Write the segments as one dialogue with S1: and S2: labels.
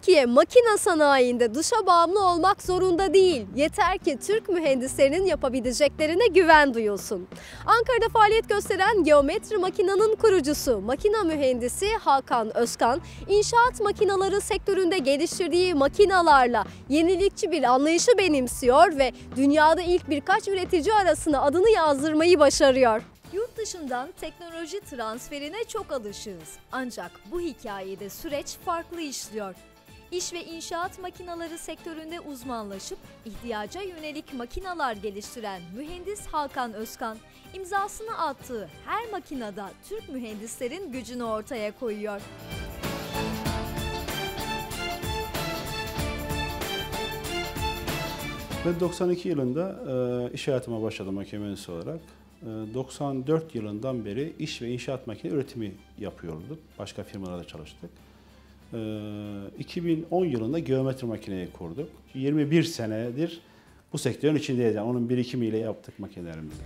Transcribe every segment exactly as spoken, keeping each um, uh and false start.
S1: Türkiye makina sanayinde dışa bağımlı olmak zorunda değil. Yeter ki Türk mühendislerinin yapabileceklerine güven duyulsun. Ankara'da faaliyet gösteren Geometri Makina'nın kurucusu, makina mühendisi Hakan Özkan, inşaat makinaları sektöründe geliştirdiği makinalarla yenilikçi bir anlayışı benimsiyor ve dünyada ilk birkaç üretici arasına adını yazdırmayı başarıyor. Yurt dışından teknoloji transferine çok alışığız. Ancak bu hikayede süreç farklı işliyor. İş ve inşaat makinaları sektöründe uzmanlaşıp ihtiyaca yönelik makinalar geliştiren mühendis Hakan Özkan, imzasını attığı her makinada Türk mühendislerin gücünü ortaya koyuyor.
S2: Ben doksan iki yılında e, iş hayatıma başladım makine mühendisi olarak. E, doksan dört yılından beri iş ve inşaat makine üretimi yapıyorduk. Başka firmalarda çalıştık. E, iki bin on yılında geometri makineyi kurduk. yirmi bir senedir bu sektörün içindeyiz. Yani onun birikimiyle yaptık makinelerimizi.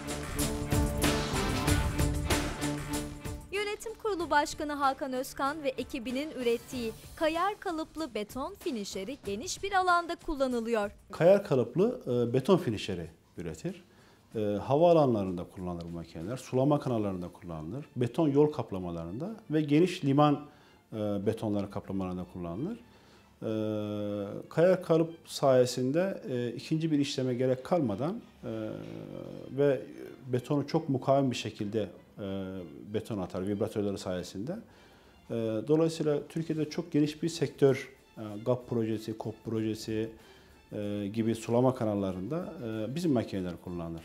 S1: Yönetim Kurulu Başkanı Hakan Özkan ve ekibinin ürettiği kayar kalıplı beton finişeri geniş bir alanda kullanılıyor.
S2: Kayar kalıplı e, beton finişeri üretir. E, havaalanlarında kullanılır bu makineler, sulama kanallarında kullanılır, beton yol kaplamalarında ve geniş liman e, betonları kaplamalarında kullanılır. E, kayar kalıp sayesinde e, ikinci bir işleme gerek kalmadan e, ve betonu çok mukavim bir şekilde e, beton atar vibratörleri sayesinde. E, dolayısıyla Türkiye'de çok geniş bir sektör, e, G A P projesi, K O P projesi e, gibi sulama kanallarında e, bizim makineler kullanılır.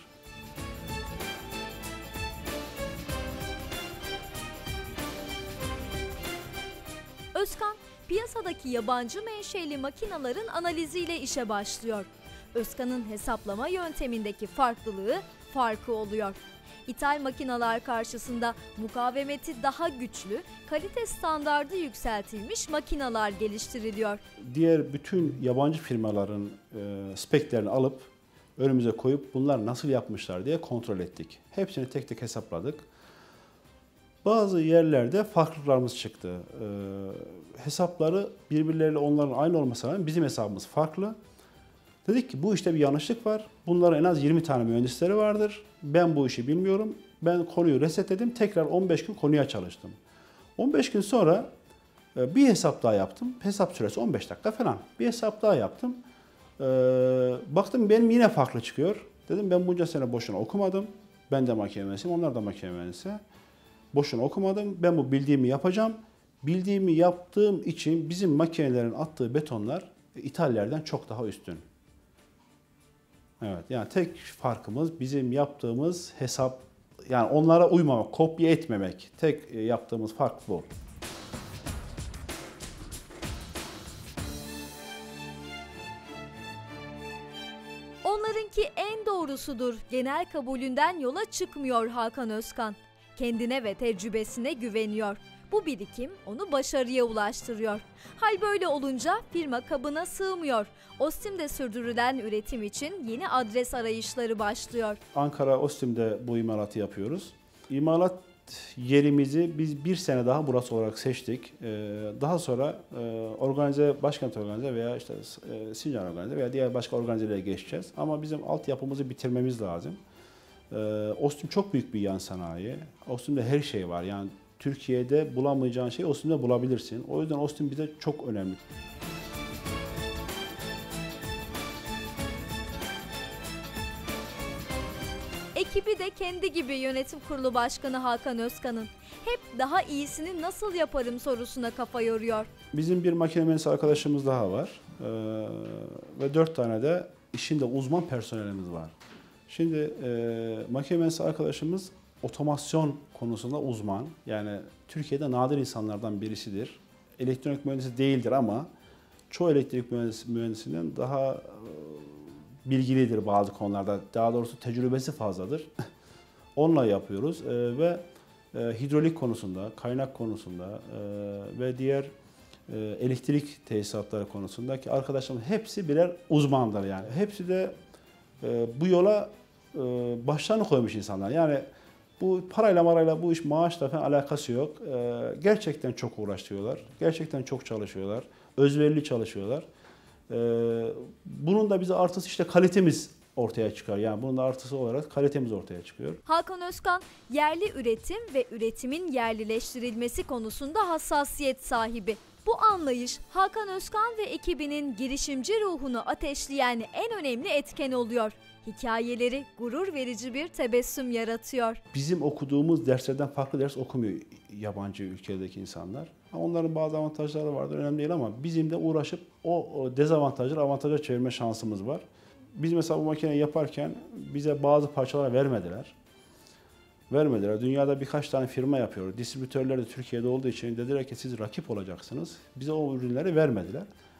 S1: Özkan, piyasadaki yabancı menşeli makinaların analiziyle işe başlıyor. Özkan'ın hesaplama yöntemindeki farklılığı farkı oluyor. İthal makinalar karşısında mukavemeti daha güçlü, kalite standardı yükseltilmiş makinalar geliştiriliyor.
S2: Diğer bütün yabancı firmaların e, speklerini alıp önümüze koyup bunlar nasıl yapmışlar diye kontrol ettik. Hepsini tek tek hesapladık. Bazı yerlerde farklılıklarımız çıktı. E, hesapları birbirleriyle onların aynı olmasına rağmen bizim hesabımız farklı. Dedik ki bu işte bir yanlışlık var. Bunların en az yirmi tane mühendisleri vardır. Ben bu işi bilmiyorum. Ben konuyu resetledim. Tekrar on beş gün konuya çalıştım. on beş gün sonra bir hesap daha yaptım. Hesap süresi on beş dakika falan. Bir hesap daha yaptım. Baktım benim yine farklı çıkıyor. Dedim ben bunca sene boşuna okumadım. Ben de makine mühendisiyim. Onlar da makine mühendisi. Boşuna okumadım. Ben bu bildiğimi yapacağım. Bildiğimi yaptığım için bizim makinelerin attığı betonlar İtalyanlardan çok daha üstün. Evet, yani tek farkımız bizim yaptığımız hesap, yani onlara uymamak, kopya etmemek. Tek yaptığımız fark bu.
S1: Onlarınki en doğrusudur. Genel kabulünden yola çıkmıyor Hakan Özkan. Kendine ve tecrübesine güveniyor. Bu birikim onu başarıya ulaştırıyor. Hal böyle olunca firma kabına sığmıyor. Ostim'de sürdürülen üretim için yeni adres arayışları başlıyor.
S2: Ankara Ostim'de bu imalatı yapıyoruz. İmalat yerimizi biz bir sene daha burası olarak seçtik. Daha sonra organize, başkent organize veya işte Sincan organize veya diğer başka organizelere geçeceğiz. Ama bizim altyapımızı bitirmemiz lazım. Ostim çok büyük bir yan sanayi. Ostim'de her şey var. Yani Türkiye'de bulamayacağın şeyi Ostim'de bulabilirsin. O yüzden Ostim bize çok önemli.
S1: Ekibi de kendi gibi Yönetim Kurulu Başkanı Hakan Özkan'ın hep daha iyisini nasıl yaparım sorusuna kafa yoruyor.
S2: Bizim bir makine mühendisi arkadaşımız daha var. Ee, ve dört tane de işinde uzman personelimiz var. Şimdi e, makine mühendisi arkadaşımız otomasyon konusunda uzman. Yani Türkiye'de nadir insanlardan birisidir. Elektronik mühendisi değildir ama çoğu elektrik mühendisi, mühendisinden daha e, bilgilidir bazı konularda. Daha doğrusu tecrübesi fazladır. Onunla yapıyoruz e, ve e, hidrolik konusunda, kaynak konusunda e, ve diğer e, elektrik tesisatları konusundaki arkadaşlarımız hepsi birer uzmandır yani. Hepsi de e, bu yola e, başlarını koymuş insanlar. Yani bu parayla marayla bu iş maaşla falan alakası yok. Ee, gerçekten çok uğraşıyorlar. Gerçekten çok çalışıyorlar. özverili çalışıyorlar. Ee, bunun da bize artısı işte kalitemiz ortaya çıkar. Yani bunun da artısı olarak kalitemiz ortaya çıkıyor.
S3: Hakan Özkan, yerli üretim ve üretimin yerlileştirilmesi konusunda hassasiyet sahibi. Bu anlayış Hakan Özkan ve ekibinin girişimci ruhunu ateşleyen en önemli etken oluyor. Hikayeleri gurur verici bir tebessüm yaratıyor.
S2: Bizim okuduğumuz derslerden farklı ders okumuyor yabancı ülkedeki insanlar. Onların bazı avantajları vardır, önemli değil ama bizim de uğraşıp o, o dezavantajları avantaja çevirme şansımız var. Biz mesela bu makineyi yaparken bize bazı parçalar vermediler. Vermediler. Dünyada birkaç tane firma yapıyor. Distribütörler de Türkiye'de olduğu için dediler ki siz rakip olacaksınız. Bize o ürünleri vermediler.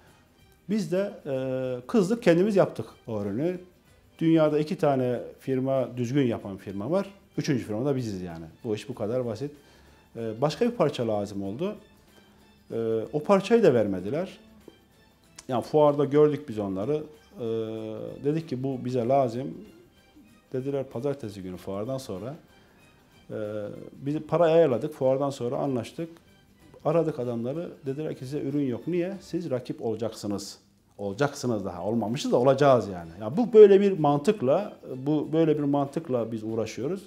S2: Biz de e, kızdık, kendimiz yaptık o ürünü. Dünyada iki tane firma düzgün yapan firma var. Üçüncü firma da biziz yani. Bu iş bu kadar basit. E, başka bir parça lazım oldu. E, o parçayı da vermediler. Yani fuarda gördük biz onları. E, dedik ki bu bize lazım. Dediler pazartesi günü fuardan sonra. Ee, biz parayı ayarladık, fuardan sonra anlaştık. Aradık adamları, dediler ki size ürün yok. Niye? Siz rakip olacaksınız. Olacaksınız daha, olmamışız da olacağız yani. Ya bu böyle bir mantıkla, bu böyle bir mantıkla biz uğraşıyoruz.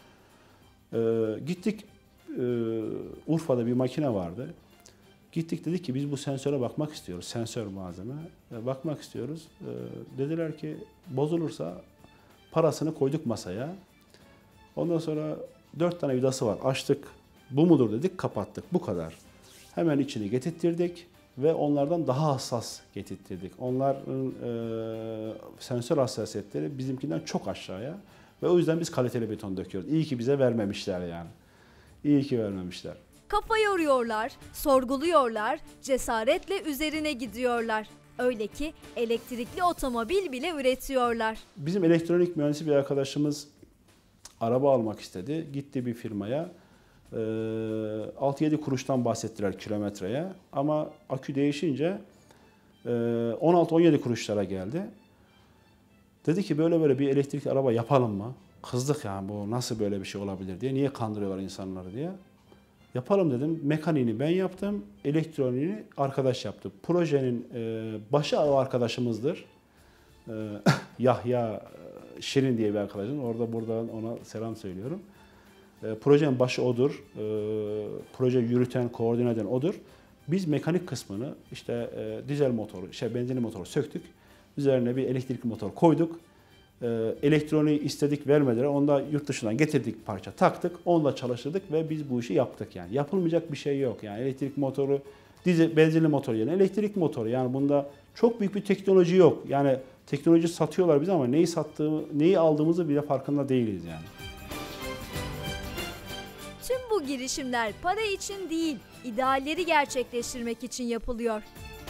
S2: Ee, gittik, e, Urfa'da bir makine vardı. Gittik dedik ki biz bu sensöre bakmak istiyoruz, sensör malzeme. E, bakmak istiyoruz. E, dediler ki bozulursa parasını koyduk masaya. Ondan sonra dört tane vidası var. Açtık. Bu mudur dedik, kapattık. Bu kadar. Hemen içini getirttirdik ve onlardan daha hassas getirttirdik. Onların e, sensör hassasiyetleri bizimkinden çok aşağıya ve o yüzden biz kaliteli beton döküyoruz. İyi ki bize vermemişler yani. İyi ki vermemişler.
S3: Kafa yoruyorlar, sorguluyorlar, cesaretle üzerine gidiyorlar. Öyle ki elektrikli otomobil bile üretiyorlar.
S2: Bizim elektronik mühendisi bir arkadaşımız araba almak istedi. Gitti bir firmaya. altı yedi kuruştan bahsettiler kilometreye. Ama akü değişince on altı on yedi kuruşlara geldi. Dedi ki böyle böyle bir elektrikli araba yapalım mı? Kızdık yani, bu nasıl böyle bir şey olabilir diye. Niye kandırıyorlar insanları diye. Yapalım dedim. Mekaniğini ben yaptım. Elektroniğini arkadaş yaptı. Projenin başı o arkadaşımızdır. Yahya Şirin diye bir arkadaşım. Orada buradan ona selam söylüyorum. E, projenin başı odur. E, proje yürüten, koordine eden odur. Biz mekanik kısmını işte e, dizel motoru, şey benzinli motoru söktük. Üzerine bir elektrikli motor koyduk. E, elektroniği istedik, vermediler. Onu da yurt dışından getirdik, parça taktık. Onunla çalıştırdık ve biz bu işi yaptık yani. Yapılmayacak bir şey yok. Yani elektrik motoru, dizel, benzinli motor yerine elektrik motoru. Yani bunda çok büyük bir teknoloji yok. Yani teknoloji satıyorlar bize ama neyi sattığımı, neyi aldığımızı bile farkında değiliz yani.
S3: Tüm bu girişimler para için değil, idealleri gerçekleştirmek için yapılıyor.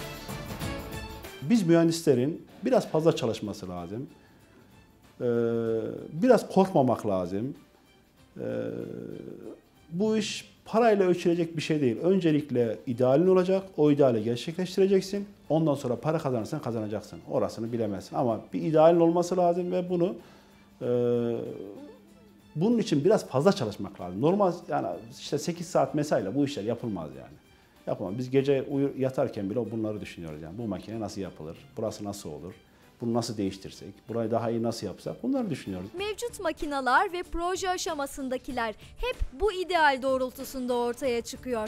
S2: Biz mühendislerin biraz fazla çalışması lazım. Ee, biraz korkmamak lazım. Ee, bu iş parayla ölçülecek bir şey değil. Öncelikle idealin olacak, o ideali gerçekleştireceksin. Ondan sonra para kazanırsan kazanacaksın. Orasını bilemezsin. Ama bir idealin olması lazım ve bunu e, bunun için biraz fazla çalışmak lazım. Normal yani işte sekiz saat mesaiyle bu işler yapılmaz yani. Yapamam. Biz gece uyur, yatarken bile bunları düşünüyoruz yani. Bu makine nasıl yapılır? Burası nasıl olur? Bunu nasıl değiştirsek? Burayı daha iyi nasıl yapsak? Bunları düşünüyoruz.
S3: Mevcut makineler ve proje aşamasındakiler hep bu ideal doğrultusunda ortaya çıkıyor.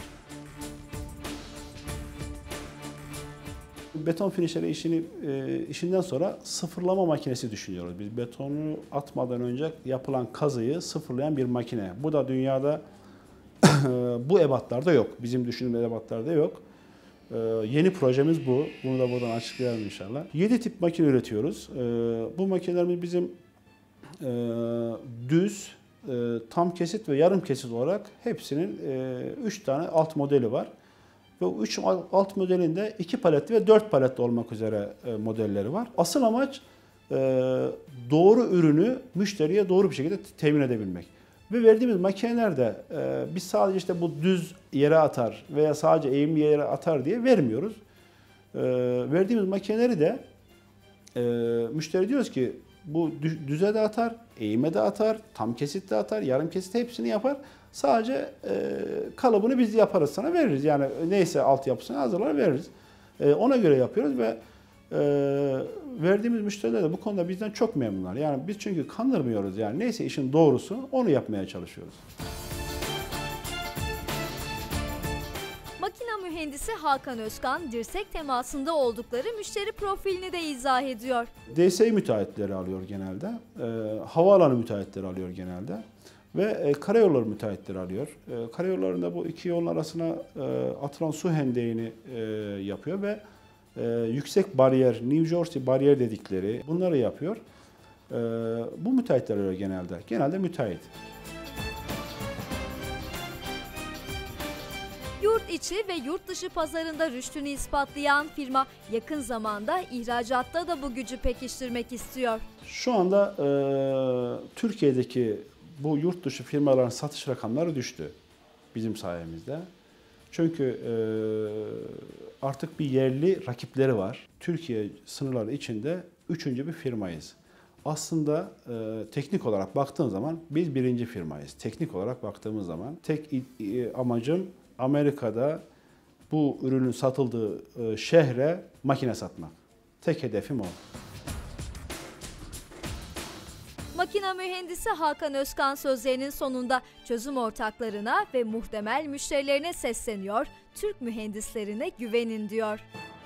S2: Beton finişleri işini e, işinden sonra sıfırlama makinesi düşünüyoruz. Biz betonu atmadan önce yapılan kazıyı sıfırlayan bir makine. Bu da dünyada bu ebatlarda yok. Bizim düşündüğümüz ebatlarda yok. Ee, yeni projemiz bu. Bunu da buradan açıklayalım inşallah. yedi tip makine üretiyoruz. Ee, bu makinelerimiz bizim e, düz, e, tam kesit ve yarım kesit olarak hepsinin üç e, tane alt modeli var. Ve o üç alt modelinde iki paletli ve dört paletli olmak üzere e, modelleri var. Asıl amaç e, doğru ürünü müşteriye doğru bir şekilde temin edebilmek. Ve verdiğimiz makineler de e, biz sadece işte bu düz yere atar veya sadece eğimli yere atar diye vermiyoruz. E, verdiğimiz makineleri de e, müşteri diyoruz ki bu düze de atar, eğime de atar, tam kesit de atar, yarım kesit hepsini yapar. Sadece e, kalıbını biz yaparız sana veririz. Yani neyse altyapısını hazırlar veririz. E, ona göre yapıyoruz ve e, verdiğimiz müşteriler de bu konuda bizden çok memnunlar. Yani biz çünkü kandırmıyoruz, yani neyse işin doğrusu onu yapmaya çalışıyoruz.
S3: Makina mühendisi Hakan Özkan, dirsek temasında oldukları müşteri profilini de izah ediyor.
S2: D S İ müteahhitleri alıyor genelde, e, havaalanı müteahhitleri alıyor genelde ve e, karayolları müteahhitleri alıyor. E, karayollarında bu iki yolun arasına e, atılan su hendeğini e, yapıyor ve e, yüksek bariyer, New Jersey bariyer dedikleri bunları yapıyor. E, bu müteahhitler alıyor genelde, genelde müteahhit.
S3: Yurt içi ve yurt dışı pazarında rüştünü ispatlayan firma yakın zamanda ihracatta da bu gücü pekiştirmek istiyor.
S2: Şu anda e, Türkiye'deki bu yurt dışı firmaların satış rakamları düştü bizim sayemizde. Çünkü e, artık bir yerli rakipleri var. Türkiye sınırları içinde üçüncü bir firmayız. Aslında e, teknik olarak baktığın zaman biz birinci firmayız. Teknik olarak baktığımız zaman tek e, amacım Amerika'da bu ürünün satıldığı e, şehre makine satmak. Tek hedefim o.
S3: Makina mühendisi Hakan Özkan sözlerinin sonunda çözüm ortaklarına ve muhtemel müşterilerine sesleniyor, Türk mühendislerine güvenin diyor.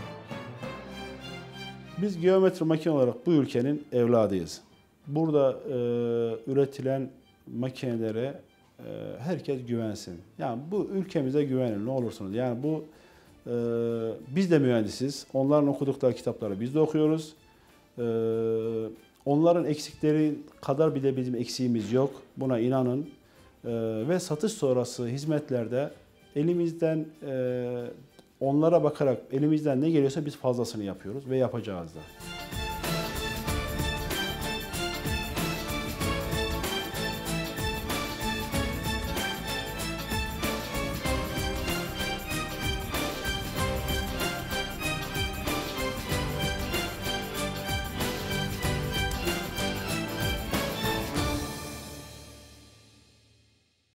S2: Biz geometri makine olarak bu ülkenin evladıyız. Burada e, üretilen makinelere e, herkes güvensin. Yani bu ülkemize güvenin ne olursunuz. Yani bu e, biz de mühendisiz. Onların okudukları kitapları biz de okuyoruz. E, onların eksikleri kadar bile bizim eksiğimiz yok. Buna inanın. E, ve satış sonrası hizmetlerde elimizden e, onlara bakarak elimizden ne geliyorsa biz fazlasını yapıyoruz ve yapacağız da.